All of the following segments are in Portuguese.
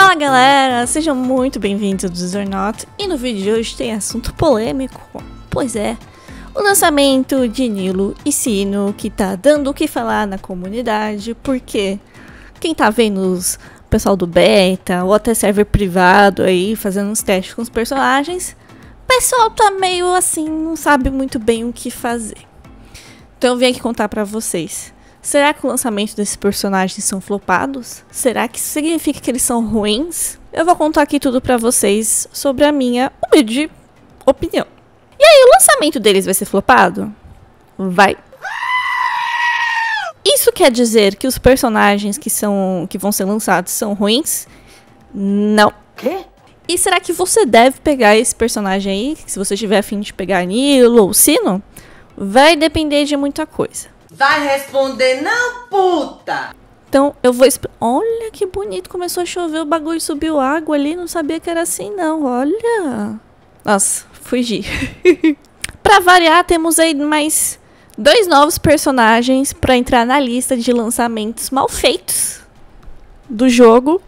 Fala galera, sejam muito bem-vindos ao This or Not. E no vídeo de hoje tem assunto polêmico. Pois é, o lançamento de Nilo e Sino, que tá dando o que falar na comunidade. Porque quem tá vendo o pessoal do beta ou até server privado aí fazendo uns testes com os personagens, o pessoal tá meio assim, não sabe muito bem o que fazer. Então eu vim aqui contar pra vocês. Será que o lançamento desses personagens são flopados? Será que isso significa que eles são ruins? Eu vou contar aqui tudo pra vocês sobre a minha humilde opinião. E aí, o lançamento deles vai ser flopado? Vai. Isso quer dizer que os personagens que vão ser lançados são ruins? Não. Quê? E será que você deve pegar esse personagem aí, se você tiver a fim de pegar Nilo ou Sino? Vai depender de muita coisa. Vai responder não, puta! Então, eu vou... Olha que bonito, começou a chover, o bagulho subiu água ali, não sabia que era assim não, olha. Nossa, fugi. Pra variar, temos aí mais 2 novos personagens pra entrar na lista de lançamentos mal feitos do jogo.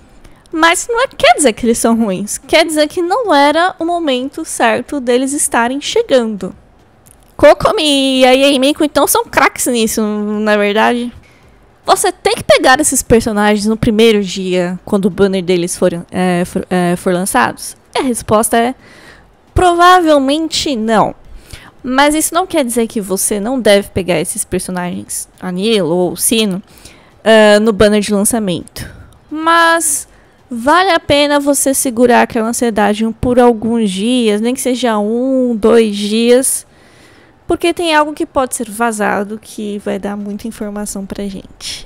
Mas não quer dizer que eles são ruins, quer dizer que não era o momento certo deles estarem chegando. Kokomi e a Yemiko então são craques nisso, na verdade. Você tem que pegar esses personagens no primeiro dia, quando o banner deles for lançados? A resposta é provavelmente não. Mas isso não quer dizer que você não deve pegar esses personagens, a Nilo ou Sino, no banner de lançamento. Mas vale a pena você segurar aquela ansiedade por alguns dias, nem que seja 1, 2 dias. Porque tem algo que pode ser vazado que vai dar muita informação pra gente.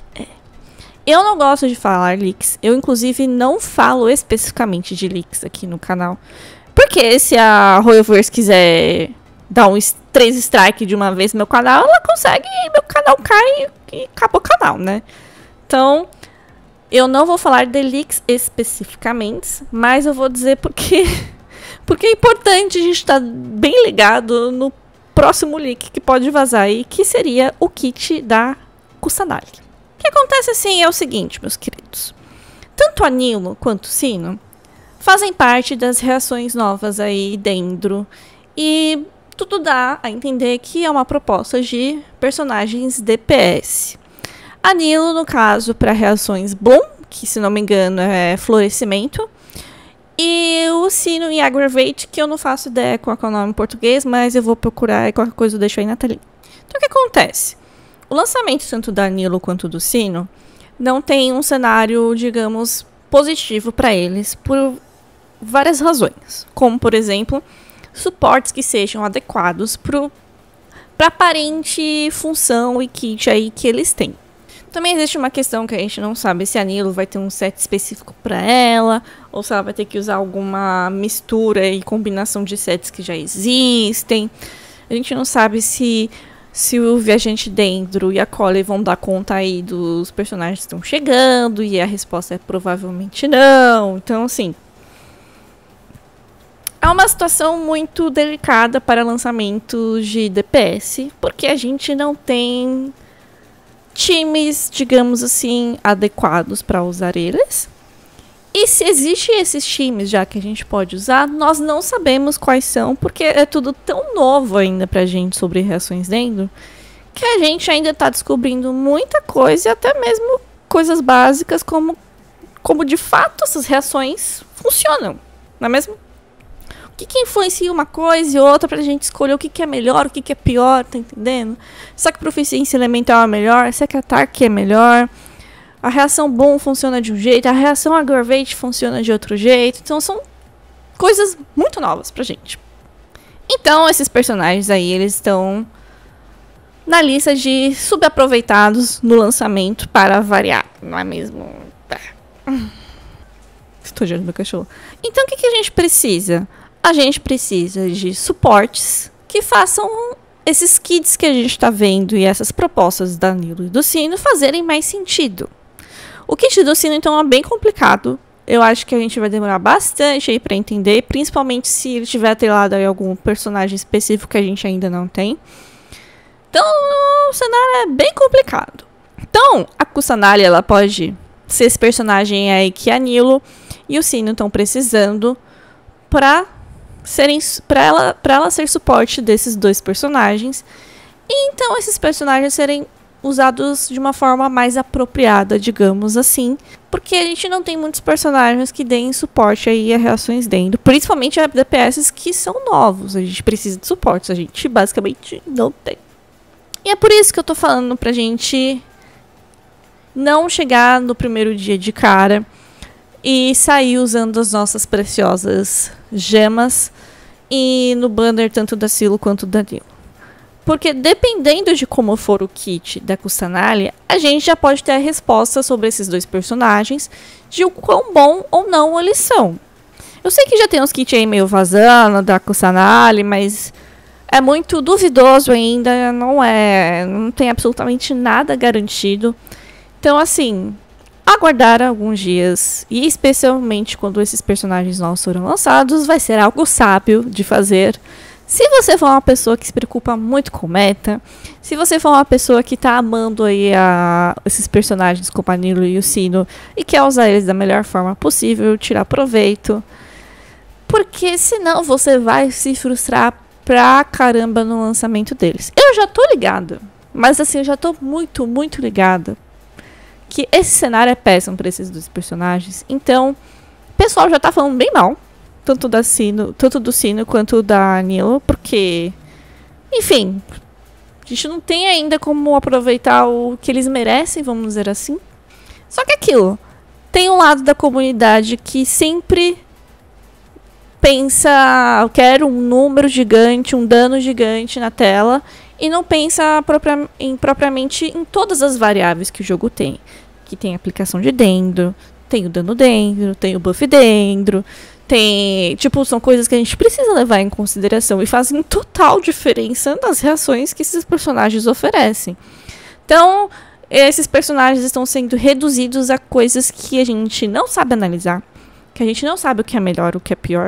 Eu não gosto de falar leaks. Eu, inclusive, não falo especificamente de leaks aqui no canal. Porque se a Royalverse quiser dar 3 strikes de uma vez no meu canal, ela consegue e meu canal cai e acabou o canal, né? Então, eu não vou falar de leaks especificamente, mas eu vou dizer porque é importante a gente estar bem ligado no próximo leak que pode vazar aí, que seria o kit da Kusanagi. O que acontece assim é o seguinte, meus queridos. Tanto a Nilo quanto o Sino fazem parte das reações novas aí dentro. E tudo dá a entender que é uma proposta de personagens DPS. A Nilo, no caso, para reações Bloom, que se não me engano é florescimento. E o Sino e Aggravate, que eu não faço ideia qual é o nome em português, mas eu vou procurar e qualquer coisa eu deixo aí na telinha. Então o que acontece? O lançamento tanto da Nilo quanto do Sino não tem um cenário, digamos, positivo para eles por várias razões. Como, por exemplo, suportes que sejam adequados para a aparente função e kit aí que eles têm. Também existe uma questão que a gente não sabe se a Nilo vai ter um set específico para ela, ou se ela vai ter que usar alguma mistura e combinação de sets que já existem. A gente não sabe se o Viajante Dendro e a Collei vão dar conta aí dos personagens que estão chegando, e a resposta é provavelmente não. Então, assim, é uma situação muito delicada para lançamentos de DPS, porque a gente não tem times, digamos assim, adequados para usar eles. E se existem esses times já que a gente pode usar, nós não sabemos quais são, porque é tudo tão novo ainda pra gente sobre reações dentro, que a gente ainda tá descobrindo muita coisa, e até mesmo coisas básicas como de fato essas reações funcionam, não é mesmo? O que influencia uma coisa e outra pra gente escolher o que é melhor, o que é pior, tá entendendo? Será que proficiência elemental é melhor? Será que ataque é melhor? A reação Bloom funciona de um jeito, a reação Aggravate funciona de outro jeito. Então são coisas muito novas pra gente. Então esses personagens aí, eles estão na lista de subaproveitados no lançamento para variar, não é mesmo? Estou girando meu cachorro. Então o que a gente precisa? A gente precisa de suportes que façam esses kits que a gente está vendo e essas propostas da Nilo e do Sino fazerem mais sentido. O kit do Sino, então, é bem complicado. Eu acho que a gente vai demorar bastante aí para entender, principalmente se ele tiver atrelado a algum personagem específico que a gente ainda não tem. Então, o cenário é bem complicado. Então, a Kusanagi, ela pode ser esse personagem aí que a Nilo e o Sino estão precisando para ela ser suporte desses dois personagens. E então esses personagens serem usados de uma forma mais apropriada, digamos assim, porque a gente não tem muitos personagens que deem suporte aí a reações dentro, principalmente a DPS que são novos. A gente precisa de suportes, a gente basicamente não tem. E é por isso que eu tô falando pra gente não chegar no primeiro dia de cara e sair usando as nossas preciosas gemas e no banner tanto da Silo quanto da Nilo. Porque dependendo de como for o kit da Kusanali, a gente já pode ter a resposta sobre esses dois personagens, de o quão bom ou não eles são. Eu sei que já tem uns kits aí meio vazando da Kusanali, mas é muito duvidoso ainda, não tem absolutamente nada garantido. Então assim, aguardar alguns dias, e especialmente quando esses personagens novos forem lançados, vai ser algo sábio de fazer. Se você for uma pessoa que se preocupa muito com meta, se você for uma pessoa que tá amando aí esses personagens como a Nilo e o Sino e quer usar eles da melhor forma possível, tirar proveito, porque senão você vai se frustrar pra caramba no lançamento deles. Eu já tô ligada, mas assim, eu já tô muito, muito ligada que esse cenário é péssimo pra esses dois personagens. Então, o pessoal já tá falando bem mal. Tanto do Sino quanto da Nilo, porque, enfim, a gente não tem ainda como aproveitar o que eles merecem, vamos dizer assim. Só que aquilo, tem um lado da comunidade que sempre pensa, eu quero um número gigante, um dano gigante na tela, e não pensa propriamente em todas as variáveis que o jogo tem. Que tem a aplicação de dendro, tem o dano dendro, tem o buff dendro. Tem, são coisas que a gente precisa levar em consideração e fazem total diferença nas reações que esses personagens oferecem. Então, esses personagens estão sendo reduzidos a coisas que a gente não sabe analisar, que a gente não sabe o que é melhor, o que é pior.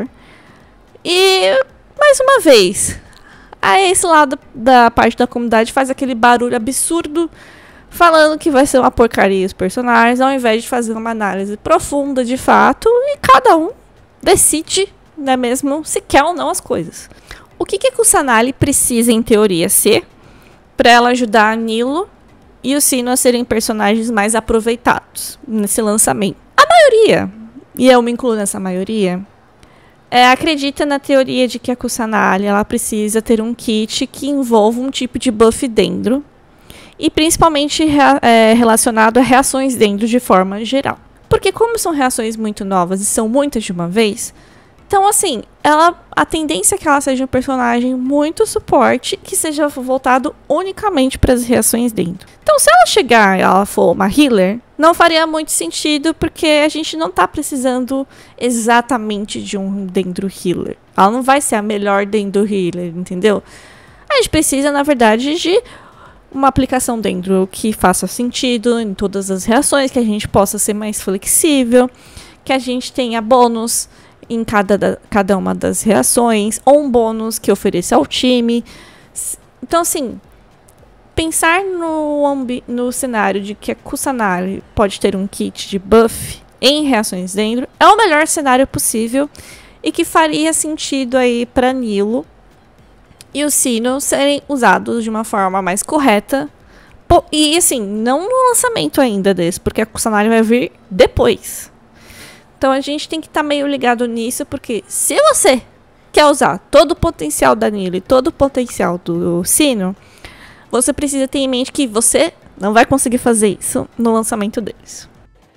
E, mais uma vez, esse lado da parte da comunidade faz aquele barulho absurdo falando que vai ser uma porcaria os personagens, ao invés de fazer uma análise profunda de fato, e cada um decide, não é mesmo, se quer ou não as coisas. O que a Kusanali precisa, em teoria, ser para ela ajudar a Nilo e o Sino a serem personagens mais aproveitados nesse lançamento? A maioria, e eu me incluo nessa maioria, acredita na teoria de que a Kusanali ela precisa ter um kit que envolva um tipo de buff dentro e principalmente relacionado a reações dentro de forma geral. Porque como são reações muito novas e são muitas de uma vez, então assim, a tendência é que ela seja um personagem muito suporte, que seja voltado unicamente para as reações dentro. Então se ela chegar e ela for uma healer, não faria muito sentido, porque a gente não tá precisando exatamente de um dendro healer. Ela não vai ser a melhor dendro healer, entendeu? A gente precisa, na verdade, de uma aplicação dentro que faça sentido em todas as reações, que a gente possa ser mais flexível, que a gente tenha bônus em cada uma das reações, ou um bônus que ofereça ao time. Então, assim, pensar no cenário de que a Kusanali pode ter um kit de buff em reações dentro é o melhor cenário possível e que faria sentido aí para Nilo e o Sino serem usados de uma forma mais correta. E assim, não no lançamento ainda desse, porque a Kusanali vai vir depois. Então a gente tem que estar meio ligado nisso, porque se você quer usar todo o potencial da Nilo e todo o potencial do Sino, você precisa ter em mente que você não vai conseguir fazer isso no lançamento deles.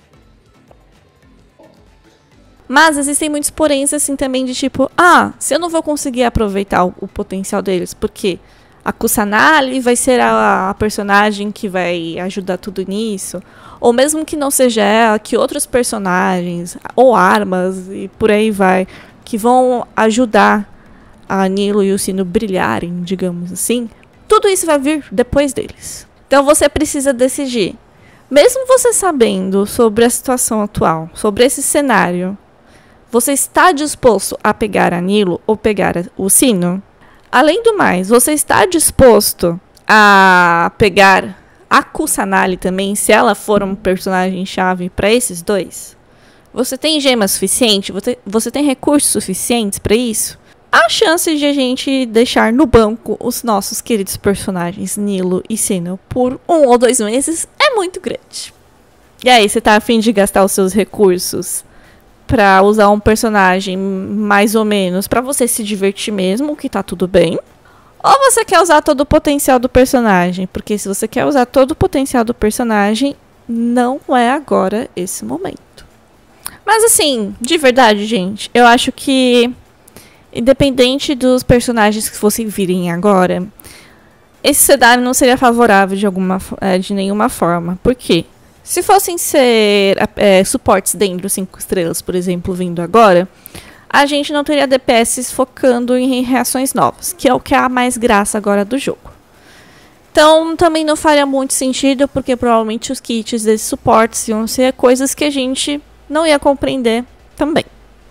Mas existem muitos poréns assim também de tipo, se eu não vou conseguir aproveitar o potencial deles, porque a Kusanali vai ser a personagem que vai ajudar tudo nisso, ou mesmo que não seja ela, que outros personagens, ou armas, e por aí vai, que vão ajudar a Nilo e o Sino brilharem, digamos assim, tudo isso vai vir depois deles. Então você precisa decidir, mesmo você sabendo sobre a situação atual, sobre esse cenário, você está disposto a pegar a Nilo ou pegar o Sino? Além do mais, você está disposto a pegar a Kusanali também, se ela for um personagem-chave para esses dois? Você tem gema suficiente? Você tem recursos suficientes para isso? A chance de a gente deixar no banco os nossos queridos personagens Nilo e Sinnoh por 1 ou 2 meses é muito grande. E aí, você tá a fim de gastar os seus recursos pra usar um personagem mais ou menos pra você se divertir mesmo, que tá tudo bem? Ou você quer usar todo o potencial do personagem? Porque se você quer usar todo o potencial do personagem, não é agora esse momento. Mas assim, de verdade, gente, eu acho que, independente dos personagens que fossem virem agora, esse cenário não seria favorável de nenhuma forma. Por quê? Se fossem ser suportes dentro 5 estrelas, por exemplo, vindo agora, a gente não teria DPS focando em reações novas, que é o que há mais graça agora do jogo. Então, também não faria muito sentido, porque provavelmente os kits desses suportes iam ser coisas que a gente não ia compreender também.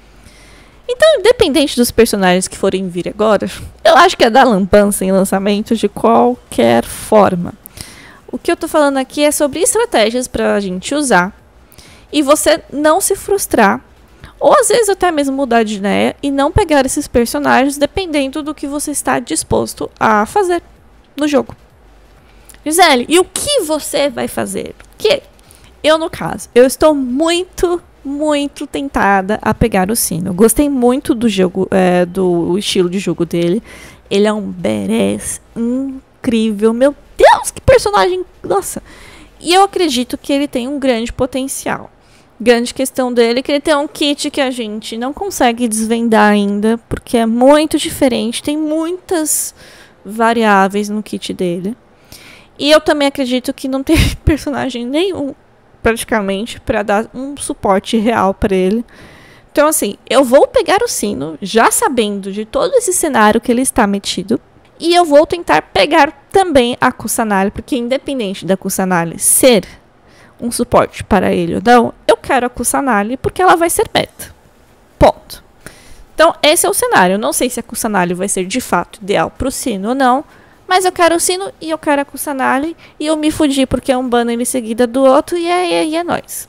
Então, independente dos personagens que forem vir agora, eu acho que é dar lambança em lançamento de qualquer forma. O que eu tô falando aqui é sobre estratégias pra gente usar e você não se frustrar, ou às vezes até mesmo mudar de ideia e não pegar esses personagens dependendo do que você está disposto a fazer no jogo. Gisele, e o que você vai fazer? Que eu, no caso, eu estou muito tentada a pegar o Sinnoh. Gostei muito do jogo, do estilo de jogo dele. Ele é um badass incrível. Meu Deus, que personagem! Nossa! E eu acredito que ele tem um grande potencial. Grande questão dele é que ele tem um kit que a gente não consegue desvendar ainda, porque é muito diferente. Tem muitas variáveis no kit dele. E eu também acredito que não tem personagem nenhum, praticamente, para dar um suporte real para ele. Então, assim, eu vou pegar o Sinnoh, já sabendo de todo esse cenário que ele está metido. E eu vou tentar pegar também a Kusanali, porque independente da Kusanali ser um suporte para ele ou não, eu quero a Kusanali porque ela vai ser beta. Ponto. Então, esse é o cenário. Eu não sei se a Kusanali vai ser de fato ideal para o Sinnoh ou não, mas eu quero o Sinnoh e eu quero a Kusanali e eu me fudi porque é um banner em seguida do outro e é nóis.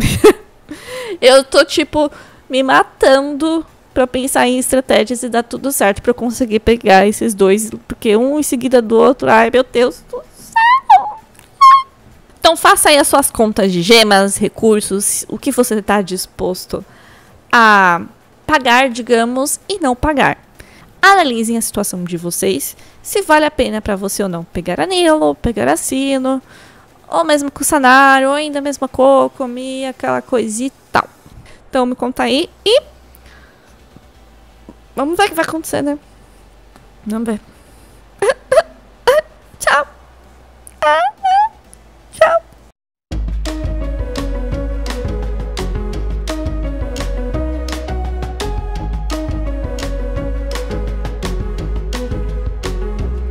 Eu tô, tipo, me matando pra pensar em estratégias e dar tudo certo pra eu conseguir pegar esses dois, porque um em seguida do outro, ai meu Deus do céu. Então faça aí as suas contas de gemas, recursos, o que você tá disposto a pagar, digamos, e não pagar. Analisem a situação de vocês, se vale a pena pra você ou não pegar a Nilo, pegar a Sinnoh, ou mesmo Kusanali, ou ainda mesmo a Kokomi, aquela coisa e tal. Então me conta aí e vamos ver o que vai acontecer, né? Vamos ver.